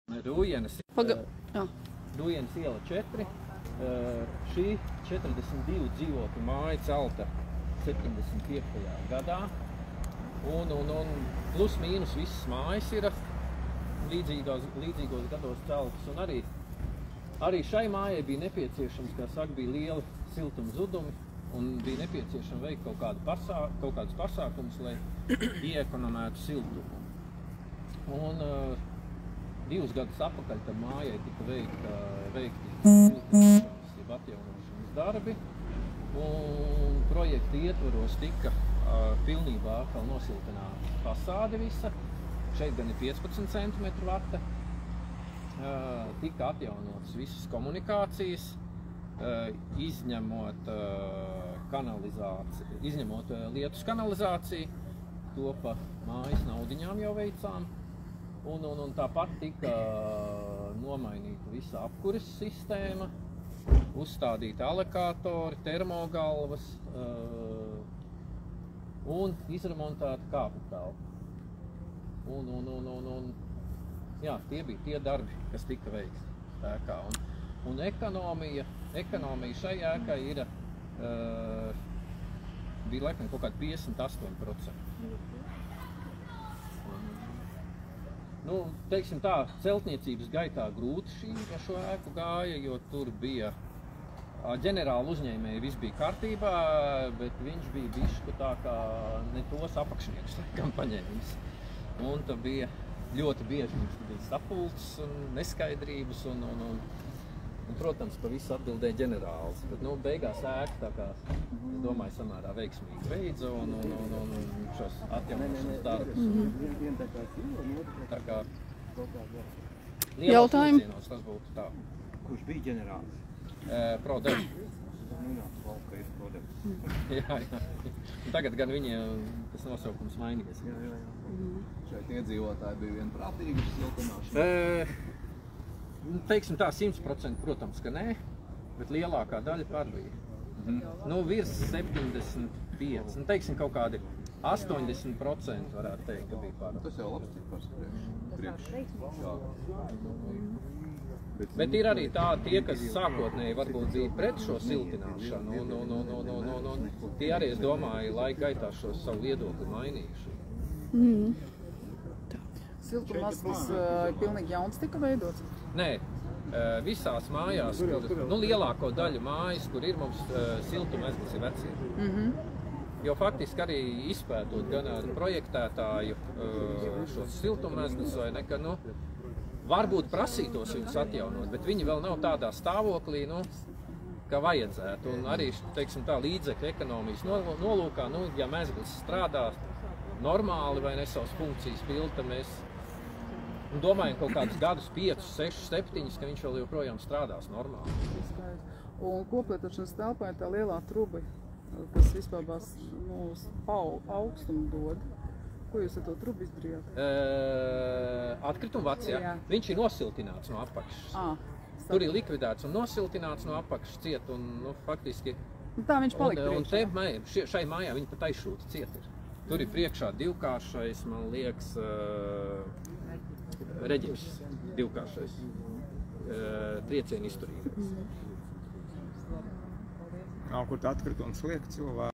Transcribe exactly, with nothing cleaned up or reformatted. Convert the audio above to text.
Rūjenes, Paga... Jā. Rūjenes iela četri. Šī četrdesmit divu dzīvokļu māja celta septiņdesmit piektajā gadā. Un, un, un plus mīnus visas mājas ir līdzīgos, līdzīgos gados celtas. Un arī, arī šai mājai bija nepieciešams, kā saka, bija lieli siltuma zudumi. Un bija nepieciešams veikt kaut, kādu pasā, kaut kādus pasākumus, lai ieekonomētu siltumu. Un uh, divus gadus atpakaļ tam mājai tika veikta, veikti siltināšanas, jeb atjaunošanas darbi. Un projekta ietvaros tika uh, pilnībā atkal nosiltināta fasāde visa. Šeit gan ir piecpadsmit centimetru vata. Uh, tika atjaunotas visas komunikācijas, uh, izņemot, uh, kanalizāciju, izņemot uh, lietus kanalizāciju. To pa mājas naudiņām jau veicām. Un, un, un tāpat tika nomainīta visa apkuras sistēma, uzstādīta alekātori, termogalvas uh, un izremontēta kāpu telpa. Un, un, un, un, un, jā, tie bija tie darbi, kas tika veikti ēkā. Un, un ekonomija, ekonomija šai ēkai ir, uh, bija laikam kaut kādi piecdesmit astoņi procenti. Nu, teiksim tā, celtniecības gaitā grūti šī ar šo ēku gāja, jo tur bija ģenerāla uzņēmēji, viss bija kārtībā, bet viņš bija bišķi tā kā ne tos apakšniekus laikam paņēmis. Un tā bija ļoti bieži, mums bija sapulces un neskaidrības un, un, un, un protams, pa visu atbildēja ģenerālis. Bet, nu, beigās ēka tā kā, es domāju, samērā veiksmīgi veidza un, un, un, un, un šos atjaunošanas darbus. Mm-hmm. Tā kā lielos vilcienos tas būtu tā. Kurš bija ģenerālis? E, Prodem. jā, jā. Tagad gan viņiem tas nosaukums mainījies. Jā, jā, jā. Mm-hmm. Šeit iedzīvotāji bija vienprātīgi siltināšana? E, teiksim tā, simt procenti, protams, ka nē, bet lielākā daļa par bija. Mm-hmm. Nu, virs septiņdesmit pieci, nu, teiksim, kaut kādi astoņdesmit procenti varētu teikt, ka bija par. Tas jau labs cipars priekš. priekš. Bet, bet ir arī tā, tie, kas sākotnēji varbūt bija pret šo siltināšanu, un, un, un, un, un, un, un tie arī, es domāju, laika gaitā šo savu viedokli mainījuši. Mm. Siltumazgas uh, pilnīgi jauns tika veidots? Nē, uh, visās mājās, kur, nu, lielāko daļu mājas, kur ir mums uh, siltumazgas ir vecie. Mm-hmm. Jo faktiski arī izpētot gan ar projektētāju uh, šos siltumazgas vai ne, ka, nu, varbūt prasītos viņus atjaunot, bet viņi vēl nav tādā stāvoklī, nu, kā vajadzētu. Un arī, teiksim tā, līdzekļu ekonomijas nolūkā, nu, ja mezglis strādā normāli vai ne savas funkcijas pilda, mēs domājam kaut kādus gadus, piecus, sešus, septiņus, ka viņš vēl joprojām strādās normāli. Un koplietošanas telpā ir tā lielā truba, kas vispār nu, augstumu dod. Ko jūs ar to trubu izdarījāt? Uh, Atkrituma vats, jā. jā. Viņš ir nosiltināts no apakšas. À, Tur ir likvidēts un nosiltināts no apakšas ciet un, nu, faktiski... Un tā viņš palika un, priekšā? Un te, šai mājā viņa pat aizšūta ciet ir. Tur ir priekšā divkāršais, man liekas, uh, reģips, divkāršais, uh, triecienu izturīgais. Nav, kur tā atkritums liek cilvēku.